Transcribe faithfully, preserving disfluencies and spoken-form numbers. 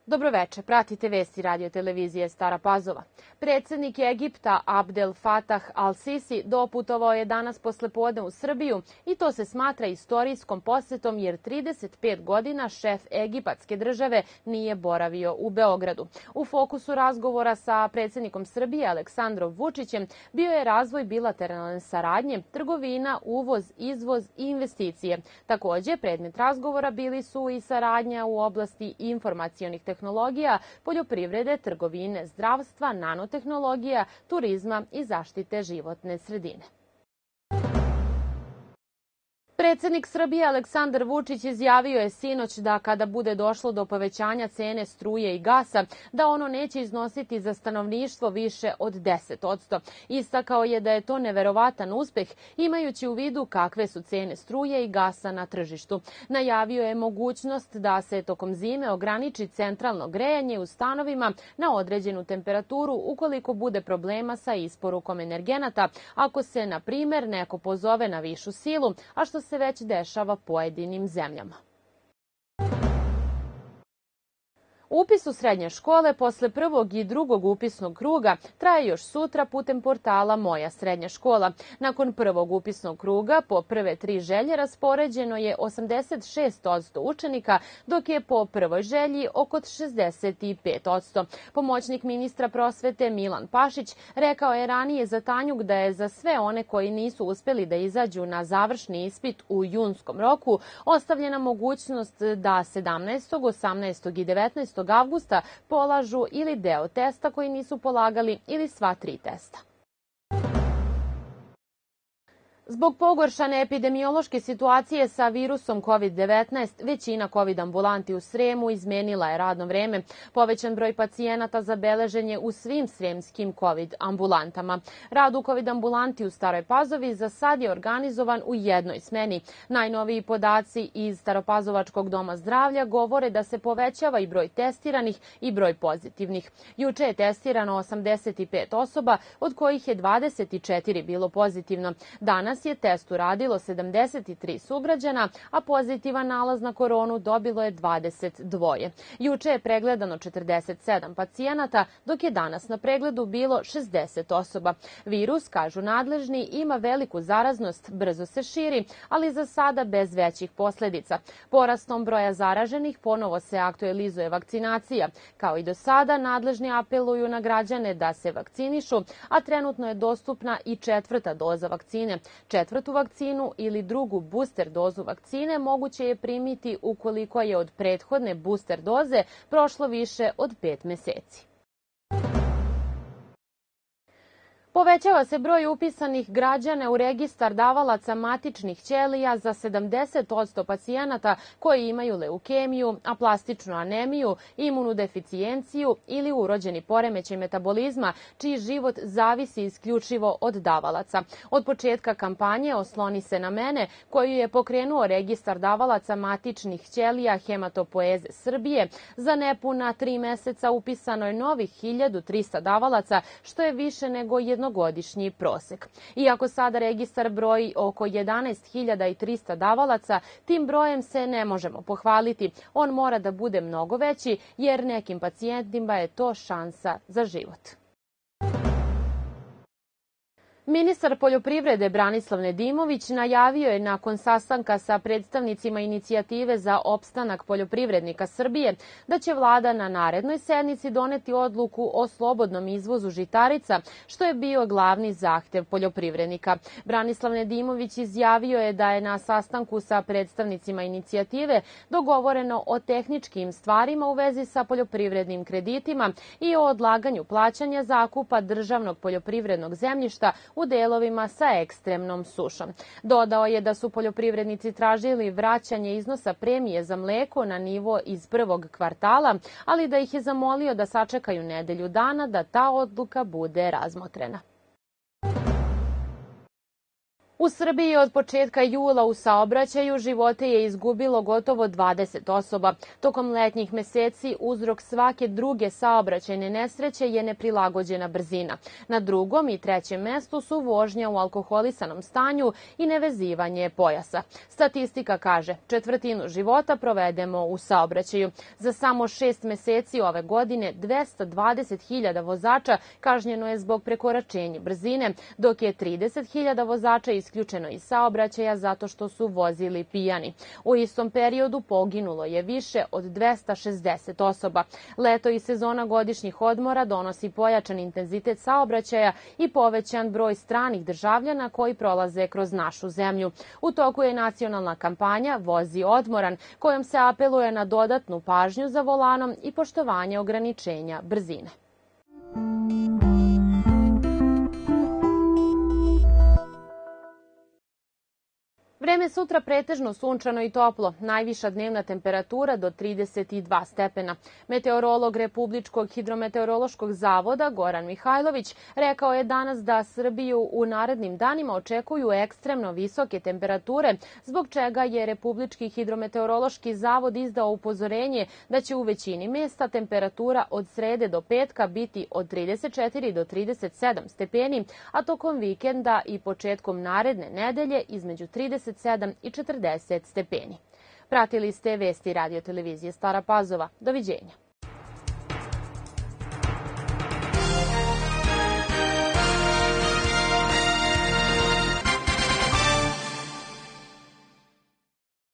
Dobroveče, pratite vesti radio-televizije Stara Pazova. Predsednik Egipta Abdel Fattah al-Sisi doputovao je danas poslepodne u Srbiju i to se smatra istorijskom posetom jer trideset pet godina šef egipatske države nije boravio u Beogradu. U fokusu razgovora sa predsednikom Srbije Aleksandrom Vučićem bio je razvoj bilateralne saradnje, trgovina, uvoz, izvoz i investicije. Takođe, predmet razgovora bili su i saradnja u oblasti informacionih tehnologija, poljoprivrede, trgovine, zdravstva, nanotehnologija, turizma i zaštite životne sredine. Predsednik Srbije Aleksandar Vučić izjavio je sinoć da kada bude došlo do povećanja cene struje i gasa, da ono neće iznositi za stanovništvo više od deset posto. Istakao je da je to neverovatan uspeh, imajući u vidu kakve su cene struje i gasa na tržištu. Najavio je mogućnost da se tokom zime ograniči centralno grejanje u stanovima na određenu temperaturu ukoliko bude problema sa isporukom energenata, ako se, na primer, neko pozove na višu silu, a što se se već dešava pojedinim zemljama. Upis u srednje škole posle prvog i drugog upisnog kruga traje još sutra putem portala Moja srednja škola. Nakon prvog upisnog kruga po prve tri želje raspoređeno je osamdeset šest posto učenika, dok je po prvoj želji oko šezdeset pet posto. Pomoćnik ministra prosvete Milan Pašić rekao je ranije za Tanjug da je za sve one koji nisu uspeli da izađu na završni ispit u junskom roku ostavljena mogućnost da sedamnaestog, osamnaestog i devetnaestog avgusta polažu ili deo testa koji nisu polagali ili sva tri testa. Zbog pogoršane epidemiološke situacije sa virusom kovid devetnaest, većina kovid ambulanti u Sremu izmenila je radno vreme. Povećan broj pacijenata zabeležen je u svim sremskim kovid ambulantama. Rad u kovid ambulanti u Staroj Pazovi za sad je organizovan u jednoj smeni. Najnoviji podaci iz Staropazovačkog doma zdravlja govore da se povećava i broj testiranih i broj pozitivnih. Juče je testirano osamdeset pet osoba, od kojih je dvadeset četiri bilo pozitivno. Danas je test uradilo sedamdeset tri sugrađana, a pozitivan nalaz na koronu dobilo je dvadeset dva. Juče je pregledano četrdeset sedam pacijenata, dok je danas na pregledu bilo šezdeset osoba. Virus, kažu nadležni, ima veliku zaraznost, brzo se širi, ali za sada bez većih posledica. Porastom broja zaraženih ponovo se aktualizuje vakcinacija. Kao i do sada, nadležni apeluju na građane da se vakcinišu, a trenutno je dostupna i četvrta doza vakcine. Četvrtu vakcinu ili drugu booster dozu vakcine moguće je primiti ukoliko je od prethodne booster doze prošlo više od pet meseci. Povećava se broj upisanih građana u registar davalaca matičnih ćelija za sedamdeset posto pacijenata koji imaju leukemiju, aplastičnu anemiju, imunodeficijenciju ili urođeni poremećaj metabolizma, čiji život zavisi isključivo od davalaca. Od početka kampanje Osloni se na mene, koju je pokrenuo registar davalaca matičnih ćelija Hematopoeze Srbije, za nepuna tri meseca upisano je novih hiljadu trista davalaca, što je više nego jedno jednogodišnji prosek. Iako sada registar broji oko jedanaest hiljada trista davalaca, tim brojem se ne možemo pohvaliti. On mora da bude mnogo veći jer nekim pacijentima je to šansa za život. Ministar poljoprivrede Branislav Nedimović najavio je nakon sastanka sa predstavnicima inicijative za opstanak poljoprivrednika Srbije da će vlada na narednoj sednici doneti odluku o slobodnom izvozu žitarica, što je bio glavni zahtev poljoprivrednika. Branislav Nedimović izjavio je da je na sastanku sa predstavnicima inicijative dogovoreno o tehničkim stvarima u vezi sa poljoprivrednim kreditima i o odlaganju plaćanja zakupa državnog poljoprivrednog zemljišta u delovima sa ekstremnom sušom. Dodao je da su poljoprivrednici tražili vraćanje iznosa premije za mleko na nivo iz prvog kvartala, ali da ih je zamolio da sačekaju nedelju dana da ta odluka bude razmotrena. U Srbiji od početka jula u saobraćaju živote je izgubilo gotovo dvadeset osoba. Tokom letnjih meseci uzrok svake druge saobraćajne nesreće je neprilagođena brzina. Na drugom i trećem mestu su vožnja u alkoholisanom stanju i nevezivanje pojasa. Statistika kaže, četvrtinu života provedemo u saobraćaju. Za samo šest meseci ove godine dvesta dvadeset hiljada vozača kažnjeno je zbog prekoračenja brzine, dok je trideset hiljada vozača isključeno iz saobraćaja zato što su vozili pijani. U istom periodu poginulo je više od dvesta šezdeset osoba. Leto i sezona godišnjih odmora donosi pojačan intenzitet saobraćaja i povećan broj stranih državljana koji prolaze kroz našu zemlju. U toku je nacionalna kampanja Vozi odmoran, kojom se apeluje na dodatnu pažnju za volanom i poštovanje ograničenja brzine. Vreme sutra pretežno sunčano i toplo, najviša dnevna temperatura do trideset dva stepena. Meteorolog Republičkog hidrometeorološkog zavoda Goran Mihajlović rekao je danas da Srbiju u narednim danima očekuju ekstremno visoke temperature, zbog čega je Republički hidrometeorološki zavod izdao upozorenje da će u većini mesta temperatura od srede do petka biti od trideset četiri do trideset sedam stepeni, a tokom vikenda i početkom naredne nedelje između trideset sedam i četrdeset stepeni. Pratili ste vesti radio televizije Stara Pazova. Doviđenja.